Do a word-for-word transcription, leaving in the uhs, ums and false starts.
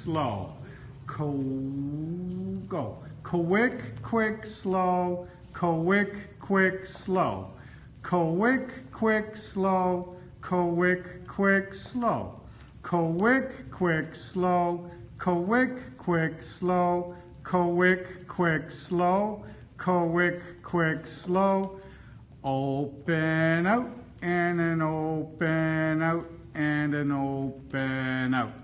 slow. Co go. Quick, quick, slow. Quick, quick, slow. Quick, quick, slow. Quick, quick, slow. Quick, quick, slow. Quick, quick, slow. Quick, quick, slow. Quick, quick, slow. Open out and an open out and an open out.